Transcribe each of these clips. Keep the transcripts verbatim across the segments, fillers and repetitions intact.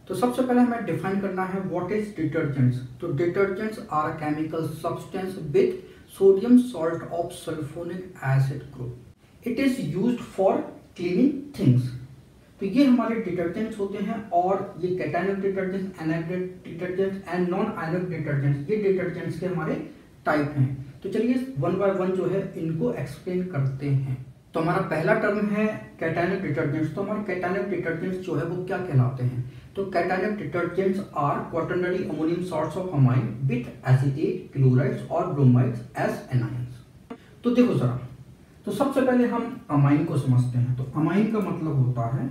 तो सबसे पहले हमें डिफाइन करना है व्हाट इज डिटर्जेंट्स। तो detergents are a chemical substance with sodium salt of sulphonic acid group. It is used for cleaning things. तो ये हमारे डिटर्जेंट्स होते हैं और ये cationic detergents, anionic detergents and non ionic detergents, ये डिटर्जेंट्स के हमारे टाइप हैं। तो चलिए वन बाय वन जो है इनको एक्सप्लेन करते हैं। तो हमारा पहला टर्म है कैटायनिक डिटर्जेंट्स। तो हमारे कैटायनिक डिटर्जेंट्स जो है वो क्या कहलाते हैं? तो cationic detergents are quaternary ammonium salts of amine with acetate, chlorides और ब्रोमाइड्स एज एनायंस। तो देखो जरा, तो सबसे पहले हम अमाइन को समझते हैं। तो अमाइन का मतलब होता है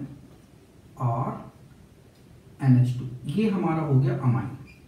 आर एन एच टू, ये हमारा हो गया अमाइन।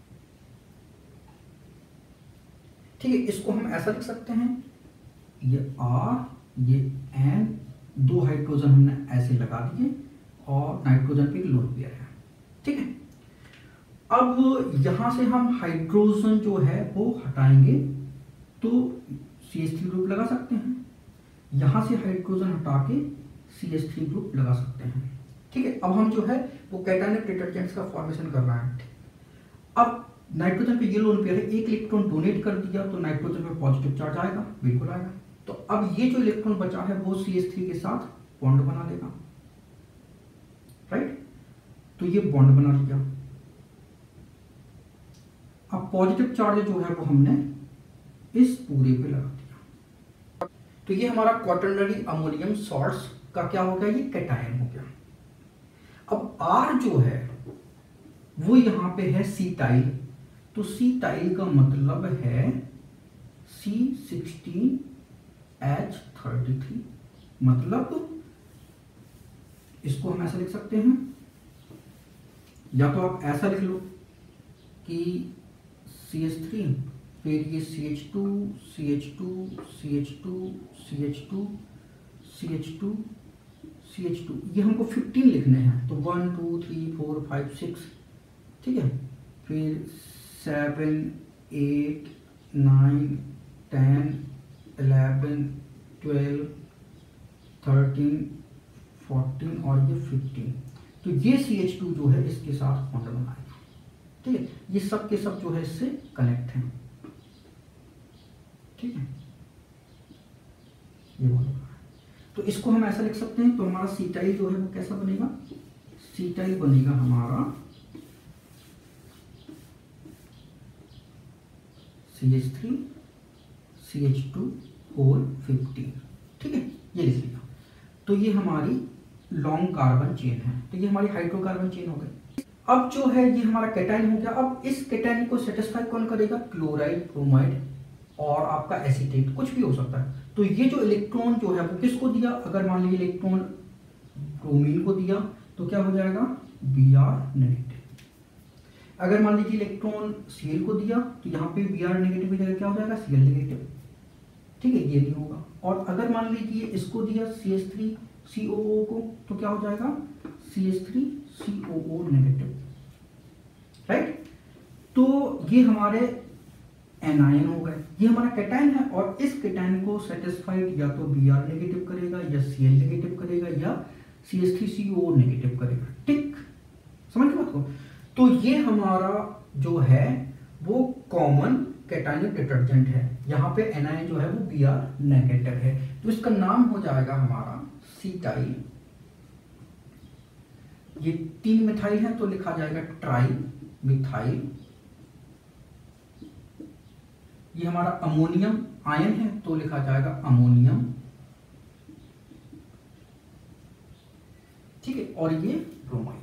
ठीक है, इसको हम ऐसा लिख सकते हैं, ये आर ये एन, दो हाइड्रोजन हमने ऐसे लगा दिए और नाइट्रोजन पे लोन पेयर है। ठीक है, अब यहां से हम हाइड्रोजन जो है वो हटाएंगे तो सी एच थ्री ग्रुप लगा सकते हैं, यहां से हाइड्रोजन हटा के सी एच थ्री ग्रुप लगा सकते हैं। ठीक है, अब हम जो है वो कैटायनिक डिटर्जेंट्स का फॉर्मेशन कर रहे हैं। अब नाइट्रोजन पे ये लोन पेयर है, एक इलेक्ट्रॉन डोनेट कर दिया तो नाइट्रोजन पे पॉजिटिव चार्ज आएगा, बिल्कुल आएगा। तो अब ये जो इलेक्ट्रॉन बचा है वो सी एच थ्री के साथ बॉन्ड बना लेगा, राइट। तो ये बॉन्ड बना लिया। अब पॉजिटिव चार्ज जो है वो हमने इस पूरे पे लगा दिया। तो ये हमारा क्वाटर्नरी अमोनियम सॉल्ट्स का क्या हो गया, ये कैटायन हो गया। अब R जो है वो यहां पे है सीटाइल। तो सीटाइल का मतलब है C sixteen H thirty three, मतलब इसको हम ऐसा लिख सकते हैं, या तो आप ऐसा लिख लो कि सी एच थ्री, फिर ये C H two, C H two, C H two, C H two, C H two, C H two, ये हमको फिफ्टीन लिखने हैं। तो one two three four five six, ठीक है, फिर seven eight nine ten eleven twelve thirteen fourteen और ये फिफ्टीन। तो ये सी एच टू जो है इसके साथ बॉन्ड बनाएगा। ठीक है, ये सब के सब जो है इससे कनेक्ट हैं। ठीक है, ये बॉन्ड, तो इसको हम ऐसा लिख सकते हैं। तो हमारा सीटाइल जो है वो कैसा बनेगा, सीटाइल बनेगा हमारा C H three C H two whole fifteen. ठीक है, ये लिख लिया। तो ये हमारी लॉन्ग कार्बन चेन है। तो ये हमारी हाइड्रोकार्बन चेन हो गई। अब जो है ये हमारा कैटायन हो गया। अब इस कैटायन को सेटिस्फाई कौन करेगा, क्लोराइड, ब्रोमाइड और आपका एसीटेट, कुछ भी हो सकता है। तो ये जो इलेक्ट्रॉन जो है वो किसको दिया, अगर मान लीजिए इलेक्ट्रॉन ब्रोमीन को दिया तो क्या हो जाएगा, बी आर नेगेटिव। अगर मान लीजिए इलेक्ट्रॉन सीएल को दिया तो यहाँ पे बी आर नेगेटिव की जगह क्या हो जाएगा, सीएल नेगेटिव। ठीक है, ये नहीं होगा। और अगर मान लीजिए इसको दिया सी एच थ्री सी ओ ओ को तो क्या हो जाएगा, C H three C O O negative, right. तो ये हमारे एनायन हो गए। ये हमारा कैटायन है और इस कैटायन को सेटिस्फाइड या तो बी आर नेगेटिव करेगा या सी एल नेगेटिव करेगा या C H three C O negative करेगा। ठीक, समझ गए बात को। तो ये हमारा जो है वो कॉमन कैटायनिक डिटर्जेंट है। यहाँ पे एनायन जो है वो बी आर नेगेटिव है। तो इसका नाम हो जाएगा हमारा सीटाइल। ये तीन मिथाइल है तो लिखा जाएगा ट्राई मिथाइल। ये हमारा अमोनियम आयन है तो लिखा जाएगा अमोनियम। ठीक है, और ये ब्रोमाइड।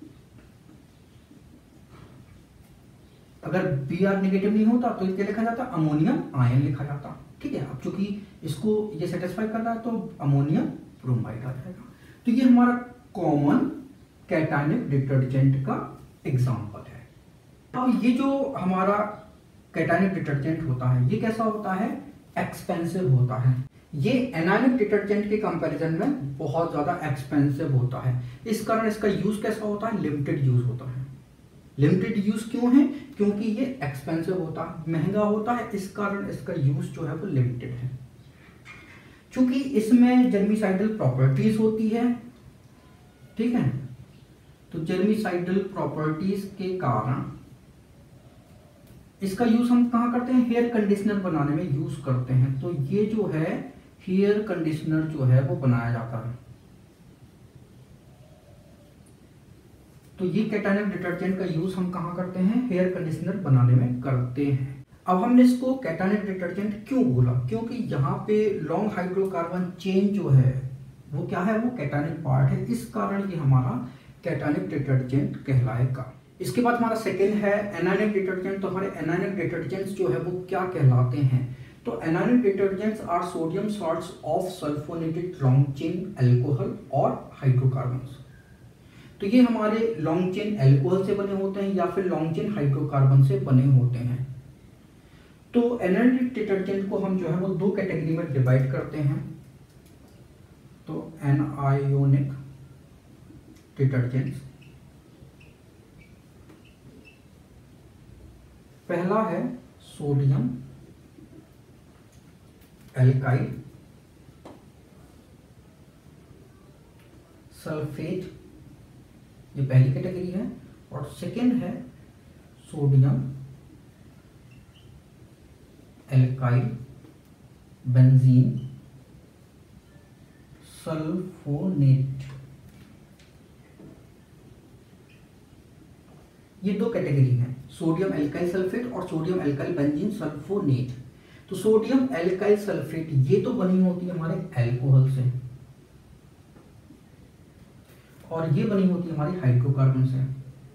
अगर बी आर नेगेटिव नहीं होता तो क्या लिखा जाता, अमोनियम आयन लिखा जाता। ठीक है, अब चूंकि इसको ये सेटिस्फाई कर रहा है तो अमोनियम ब्रोमाइड आ जाएगा। तो ये हमारा कॉमन कैटायनिक डिटर्जेंट का एग्जांपल है। अब ये जो हमारा कैटायनिक डिटर्जेंट होता है ये कैसा होता है, एक्सपेंसिव होता है। ये एनायनिक डिटर्जेंट के कंपैरिजन में बहुत ज्यादा एक्सपेंसिव होता है। इस कारण इसका यूज कैसा होता है, लिमिटेड यूज होता है। लिमिटेड यूज क्यों है, क्योंकि ये एक्सपेंसिव होता है, महंगा होता है, इस कारण इसका यूज जो है वो लिमिटेड है। क्योंकि इसमें जर्मिसाइडल प्रॉपर्टीज होती है, ठीक है, तो जर्मिसाइडल प्रॉपर्टीज के कारण इसका यूज हम कहाँ करते हैं, हेयर कंडीशनर बनाने में यूज करते हैं। तो ये जो है हेयर कंडीशनर जो है वो बनाया जाता है। तो ये कैटायनिक डिटर्जेंट का यूज हम कहाँ करते हैं, हेयर कंडीशनर बनाने में करते हैं। अब हमने इसको कैटायनिक डिटर्जेंट क्यों बोला, क्योंकि यहाँ पे लॉन्ग हाइड्रोकार्बन चेन जो है वो क्या है, वो कैटायनिक पार्ट है, इस कारण ये हमारा कैटायनिक डिटर्जेंट कहलाएगा। इसके बाद हमारा सेकेंड है एनायनिक डिटर्जेंट। तो हमारे एनायनिक डिटर्जेंट्स जो है वो क्या कहलाते हैं, तो anionic detergents are sodium salts of sulphonated long chain alcohol और हाइड्रोकार्बन्स। तो ये हमारे लॉन्ग चेन एल्कोहल से बने होते हैं या फिर लॉन्ग चेन हाइड्रोकार्बन से बने होते हैं। तो एनायनिक डिटर्जेंट को हम जो है वो दो कैटेगरी में डिवाइड करते हैं। तो एनायोनिक डिटर्जेंट्स, पहला है सोडियम एल्काइल सल्फेट, ये पहली कैटेगरी है। और सेकेंड है सोडियम एल्काइल बेंजीन सल्फोनेट। ये दो कैटेगरी है, सोडियम एल्काइल सल्फेट और सोडियम एल्काइल बेंजीन सल्फोनेट। तो सोडियम एल्काइल सल्फेट ये तो बनी होती है हमारे एल्कोहल से और ये बनी होती है हमारी हाइड्रोकार्बन से।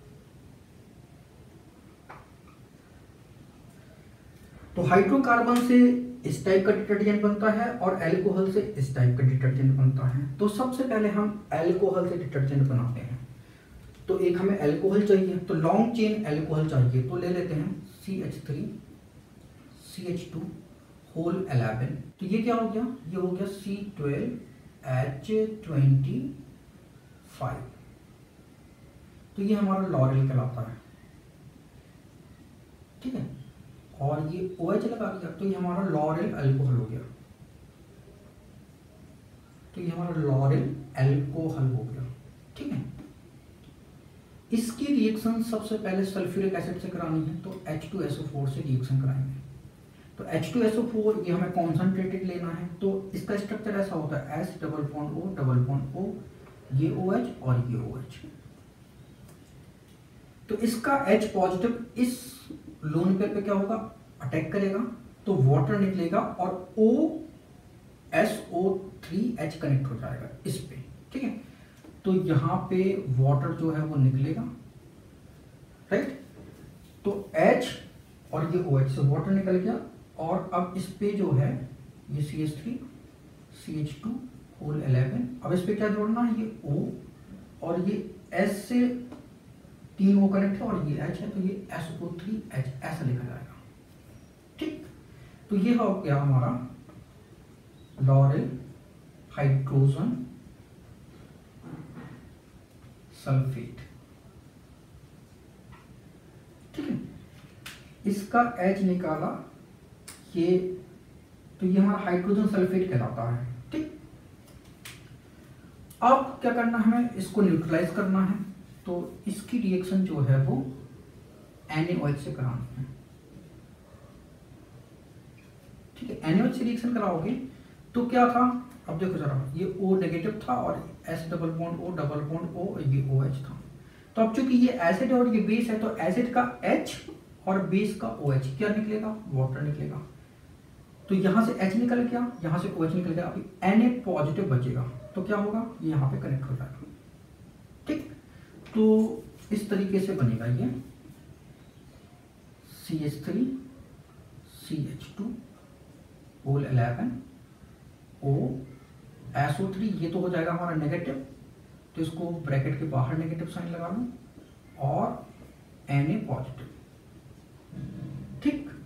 तो हाइड्रोकार्बन से इस टाइप का डिटर्जेंट बनता है और एल्कोहल से इस टाइप का डिटर्जेंट बनता है। तो सबसे पहले हम एल्कोहल से डिटर्जेंट बनाते हैं। तो एक हमें एल्कोहल चाहिए, तो लॉन्ग चेन एल्कोहल चाहिए, तो ले लेते हैं C H three C H two whole eleven. तो ये क्या हो गया, ये हो गया C twelve H twenty five. तो ये हमारा लॉरेल कहलाता है, ठीक है। और ये OH लगा दिया तो ये हमारा लॉरेल अल्कोहल हो गया। तो ये हमारा लॉरेल अल्कोहल हो गया, ठीक है। इसकी रिएक्शन सबसे पहले सल्फ्यूरिक एसिड से करानी है, तो H two S O four से रिएक्शन कराएंगे। तो H two S O four ये हमें कॉन्सनट्रेटेड लेना है। तो इसका स्ट्रक्चर ऐसा होता है S double bond O double bond O, ये OH और ये OH। तो इसका H पॉजिटिव इस लोन पेयर पे क्या होगा, अटैक करेगा, तो वाटर निकलेगा और O S O three H connect हो जाएगा इस पे, ठीक है। तो यहां पे वाटर जो है वो निकलेगा, राइट। तो H और ये OH से वाटर निकल गया और अब इस पे जो है ये C H three C H two whole eleven. अब इस पे क्या जोड़ना है, ये O और ये S से तीन O कनेक्ट है और ये H है, तो ये एस ओ थ्री एच ऐसा लिखा जाएगा, ठीक। तो ये हो गया हमारा लॉरेल हाइड्रोजन सल्फेट, ठीक है। इसका H निकाला ये, तो ये हमारा हाइड्रोजन सल्फेट कहलाता है, ठीक। अब क्या करना है, हमें इसको न्यूट्रलाइज करना है। तो इसकी रिएक्शन जो है वो NaOH से करानी है, ठीक है। NaOH से रिएक्शन कराओगे तो क्या था, अब देखो जरा, ये O नेगेटिव था और S double bond O double bond O, ये OH था। तो अब चूंकि ये एसिड और ये बेस है, तो एसिड का H और बेस का OH क्या निकलेगा, वाटर निकलेगा। तो यहां से H निकल गया, यहां से OH निकल गया, अभी Na पॉजिटिव बचेगा, तो क्या होगा, ये यहाँ पे कनेक्ट हो जाएगा, ठीक। तो इस तरीके से बनेगा ये C H three C H two whole eleven O S O three, ये तो हो जाएगा हमारा नेगेटिव, तो इसको ब्रैकेट के बाहर नेगेटिव साइन लगा लो और Na पॉजिटिव, ठीक।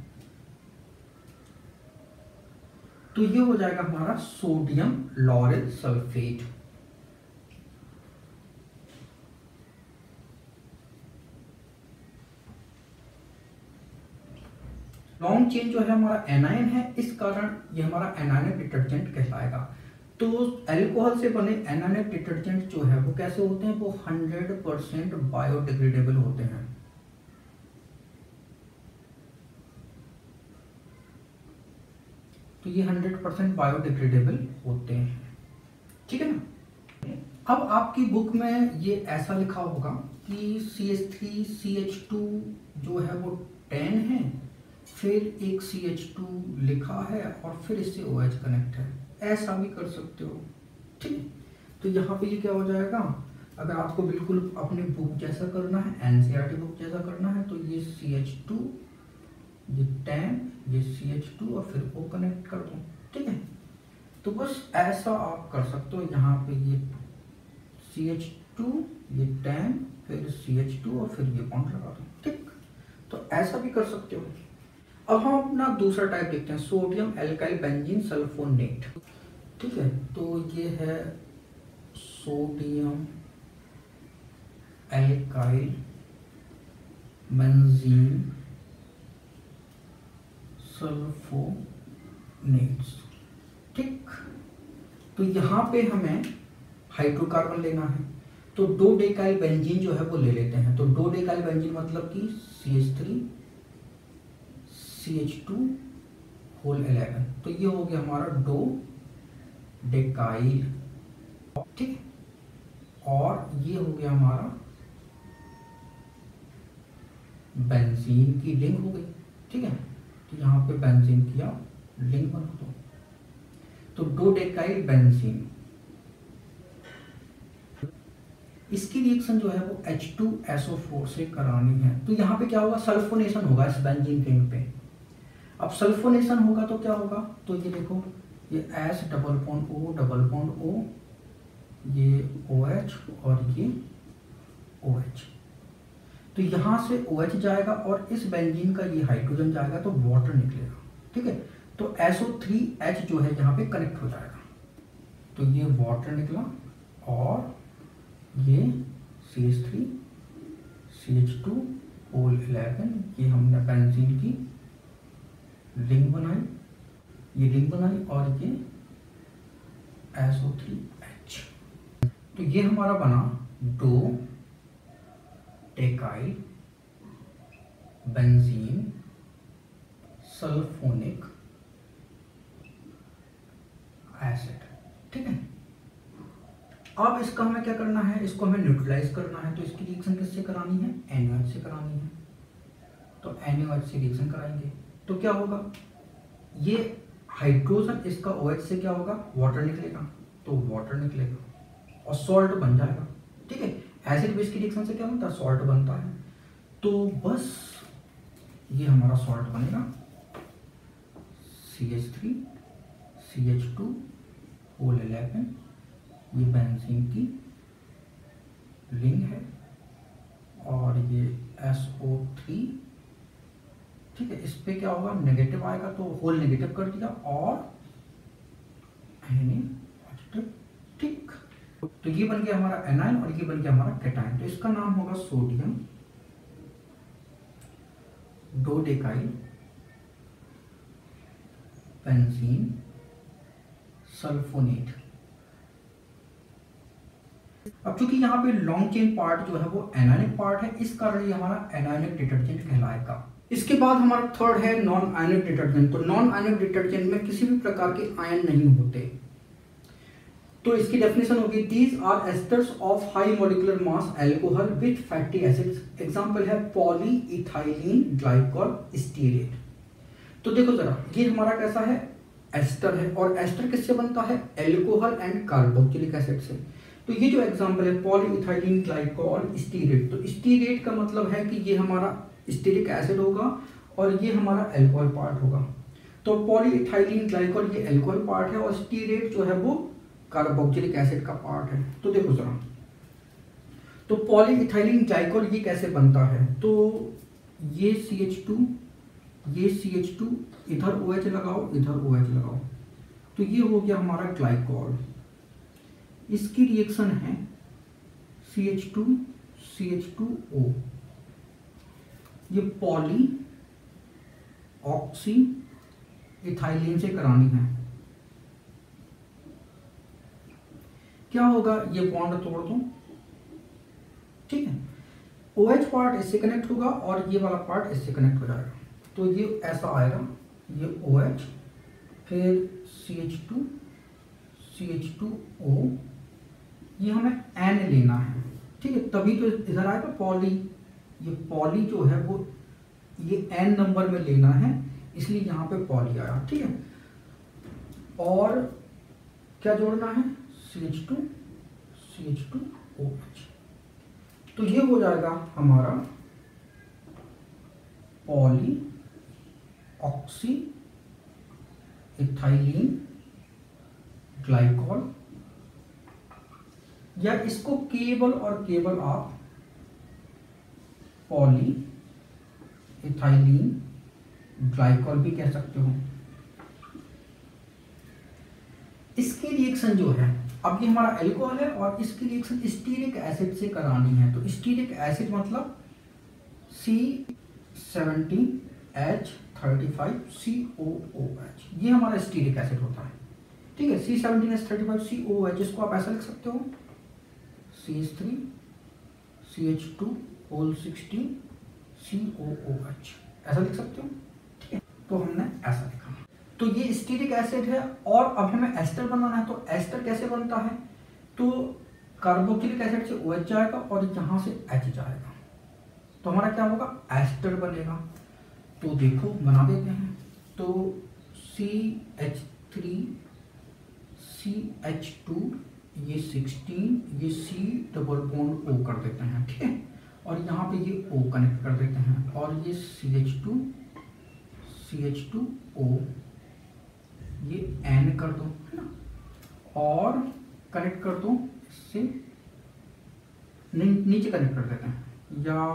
तो ये हो जाएगा हमारा sodium lauryl sulphate. Long chain जो है हमारा एनायन है, इस कारण ये हमारा एनायनिक डिटर्जेंट कहलाएगा। तो अल्कोहल से बने एनायनिक डिटर्जेंट जो है वो कैसे होते हैं, वो हंड्रेड परसेंट बायोडिग्रेडेबल होते हैं। तो ये हंड्रेड परसेंट बायोडिग्रेडेबल होते हैं, ठीक है ना। अब आपकी बुक में ये ऐसा लिखा होगा कि C H three C H two जो है वो टेन है, फिर एक सी एच टू लिखा है और फिर इससे ओ एच कनेक्ट है, ऐसा भी कर सकते हो, ठीक। तो यहाँ पे ये क्या हो जाएगा, अगर आपको बिल्कुल अपनी बुक जैसा करना है, N C E R T book जैसा करना है, तो ये सी एच टू, ये टेन, ये सी एच टू और फिर ओ कनेक्ट कर दो, ठीक है। तो बस ऐसा आप कर सकते हो, यहाँ पे ये सी एच टू, ये टेन, फिर सी एच टू और फिर ये बॉन्ड लगा दो, ठीक। तो ऐसा भी कर सकते हो। अब हम अपना दूसरा टाइप देखते हैं, सोडियम एल्काइल बेंजीन सल्फोनेट, ठीक है। तो ये है सोडियम एल्काइल बेंजीन सल्फोनेट्स, ठीक। तो यहाँ पे हमें हाइड्रोकार्बन लेना है, तो दो डेकाइल बेंजीन जो है वो ले लेते हैं। तो दो डेकाइल बेंजीन मतलब कि C H three C H two whole eleven, तो ये हो गया हमारा दो डेकाइल, ठीक। और ये हो गया हमारा बेंजीन की रिंग हो गई, ठीक है। तो यहाँ पे बेंजीन किया, रिंग बना दो, तो दो डेकाइल बेंजीन। इसकी रिएक्शन जो है वो H two S O four से करानी है। तो यहाँ पे क्या होगा, सल्फोनेशन होगा इस बेंजीन रिंग पे। अब सल्फोनेशन होगा तो क्या होगा, तो ये देखो, ये S double bond O double bond O, ये ओ एच और ये ओ एच। तो यहाँ से OH जाएगा और इस बेंजीन का ये हाइड्रोजन जाएगा, तो वाटर निकलेगा, ठीक है। तो एस ओ थ्री एच जो है यहाँ पे कनेक्ट हो जाएगा, तो ये वाटर निकला और ये C H three C H two whole eleven, ये हमने बेंजीन की रिंग बनाई, ये रिंग बनाई और ये एस ओ थ्री एच। तो ये हमारा बना दो डेकाइल बेंजीन सल्फोनिक एसिड, ठीक है। अब इसका हमें क्या करना है, इसको हमें न्यूट्रलाइज करना है। तो इसकी रिएक्शन किससे करानी है, एन ओ एच से करानी है। तो एन ओ एच से रिएक्शन कराएंगे तो क्या होगा, ये हाइड्रोजन इसका OH से क्या होगा, वाटर निकलेगा, तो वाटर निकलेगा और सॉल्ट बन जाएगा, ठीक है। एसिड बेस की रिएक्शन से क्या बनता है, सॉल्ट बनता है। तो बस ये हमारा सॉल्ट बनेगा, C H three C H two whole eleven, ये बेंजीन की रिंग है और ये एस ओ थ्री, ठीक है। इस पे क्या होगा, नेगेटिव आएगा, तो होल नेगेटिव कर दिया और पॉजिटिव, ठीक। तो ये बन गया हमारा एनायन और ये बन गया हमारा कैटायन। तो इसका नाम होगा सोडियम डोडेकाइल बेंजीन सल्फोनेट। अब चूंकि यहाँ पे लॉन्ग चेन पार्ट जो है वो एनायनिक पार्ट है, इस कारण ये हमारा एनायनिक डिटर्जेंट कहलाएगा। इसके बाद हमारा थर्ड है नॉन आयनिक डिटर्जेंट। तो नॉन आयनिक डिटर्जेंट में किसी भी प्रकार के आयन नहीं होते। तो इसकी डेफिनेशन होगी, these are esters of high molecular mass alcohol with fatty acids. Example है पॉलीइथाइलीन ग्लाइकॉल स्टीरेट। तो देखो जरा, ये हमारा कैसा है, एस्टर है, और एस्टर किससे बनता है, एल्कोहल एंड कार्बोक्सिलिक एसिड से। तो ये जो एग्जांपल है पॉलीइथाइलीन ग्लाइकॉल स्टीरेट, तो स्टीरेट का मतलब है कि ये हमारा स्टीरिक एसिड होगा और ये हमारा एल्कोहल पार्ट होगा। तो पॉलीइथाइलीन ग्लाइकॉल ये एल्कोहल पार्ट है और स्टीरेट जो है वो कार्बोक्सिलिक एसिड का पार्ट है। तो देखो जरा, तो पॉलीइथाइलीन ग्लाइकॉल ये कैसे बनता है, तो ये सी एच टू, ये सी एच टू, इधर OH लगाओ, इधर OH लगाओ, तो ये हो गया हमारा ग्लाइकॉल। इसकी रिएक्शन है C H two C H two O, ये पॉली ऑक्सी इथाइलिन से करानी है। क्या होगा, ये बॉन्ड तोड़ दूं, ठीक है, OH पार्ट इससे कनेक्ट होगा और ये वाला पार्ट इससे कनेक्ट हो जाएगा, तो ये ऐसा आएगा, ये OH फिर C H two C H two O, ये हमें N लेना है, ठीक है, तभी तो इधर आएगा पॉली, ये पॉली जो है वो ये N नंबर में लेना है, इसलिए यहाँ पे पॉली आया, ठीक है। और क्या जोड़ना है, C H two C H two O H, तो ये हो जाएगा हमारा पॉली ऑक्सी इथाइलिन ग्लाइकॉल, या इसको केवल और केवल आप पॉली इथाइलिन ग्लाइकॉल भी कह सकते हो। इसकी रिएक्शन जो है, अब ये हमारा एल्कोहल है और इसकी रिएक्शन स्टीरिक एसिड से करानी है, तो स्टीरिक एसिड मतलब C seventeen H thirty five C O O H, ये हमारा स्टीरिक एसिड होता है, ठीक है, C seventeen H thirty five C O H, इसको आप ऐसा लिख सकते हो C H three C H two whole sixteen C O O H, ऐसा लिख सकते हो, ठीक है, तो हमने ऐसा लिखा। तो ये स्टीरिक एसिड है और अब हमें एस्टर बनाना है, तो एस्टर कैसे बनता है, तो कार्बोक्सिलिक एसिड से OH जाएगा और यहाँ से H जाएगा, तो हमारा क्या होगा, एस्टर बनेगा। तो देखो बना देते हैं, तो C H three C H two, ये सिक्सटीन, ये C डबल बॉन्ड O कर देते हैं, ठीक है, और यहाँ पे ये O कनेक्ट कर देते हैं, और ये C H two C H two O, ये N कर दो, है ना, और कनेक्ट कर दो इससे, नीचे कनेक्ट कर देते हैं या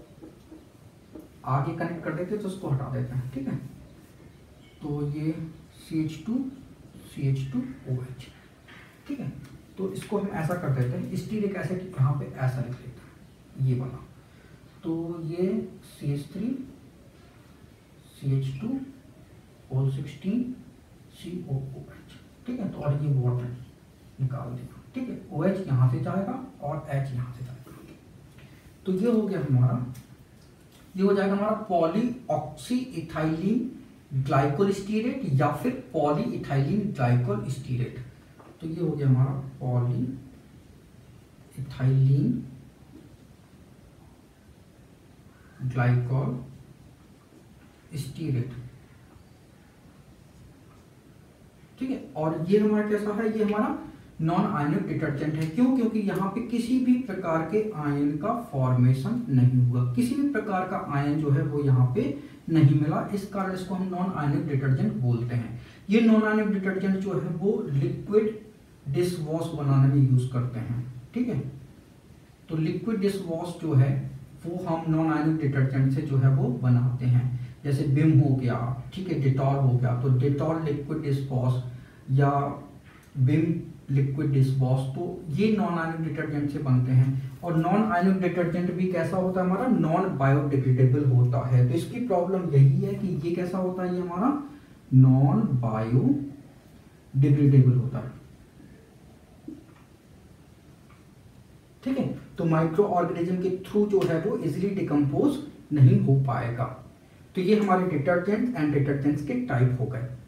आगे कनेक्ट कर देते हैं, तो उसको हटा देते हैं, ठीक है, तो ये C H two C H two O H, ठीक है, तो इसको हम ऐसा कर देते हैं, स्टीरिक एसिड यहाँ पे ऐसा लिख लेते हैं, ये वाला, तो ये C H three C H two O sixteen C O O H, ठीक है, तो और ये वाटर निकाल देगा, ठीक है, OH यहाँ से जाएगा और H यहाँ से जाएगा, तो ये हो गया हमारा, ये हो जाएगा हमारा poly oxy ethylene glycol stearate या फिर पॉली इथाइलिन ग्लाइकोल स्टीरेट, तो ये हो गया हमारा पॉली इथाइलिन ग्लाइकोल स्टीरेट, ठीक है, और ये हमारा कैसा है, ये हमारा नॉन आयनिक डिटर्जेंट है, क्यों, क्योंकि यहाँ पे किसी भी प्रकार के आयन का फॉर्मेशन नहीं हुआ, किसी भी प्रकार का आयन जो है वो यहाँ पे नहीं मिला, इस कारण इसको हम नॉन आयनिक डिटर्जेंट बोलते हैं। ये नॉन आयनिक डिटर्जेंट जो है वो लिक्विड डिश वॉश बनाने में यूज करते हैं, ठीक है, तो लिक्विड डिश वॉश जो है वो हम नॉन आयनिक डिटर्जेंट से जो है वो बनाते हैं, जैसे विम हो गया, ठीक है, डिटॉल हो गया, तो डिटॉल लिक्विड डिश वॉश या विम लिक्विड डिश वॉश, तो ये नॉन आयनिक डिटर्जेंट से बनते हैं। और नॉन आयनिक डिटर्जेंट भी कैसा होता है हमारा, नॉन बायोडिग्रेडेबल होता है, तो इसकी प्रॉब्लम यही है कि ये कैसा होता है, ये हमारा नॉन बायोडिग्रेडेबल होता है, ठीक है, तो माइक्रो ऑर्गेनिज्म के थ्रू जो है वो इजिली डिकम्पोज नहीं हो पाएगा। तो ये हमारे डिटर्जेंट एंड डिटर्जेंट्स के टाइप हो गए।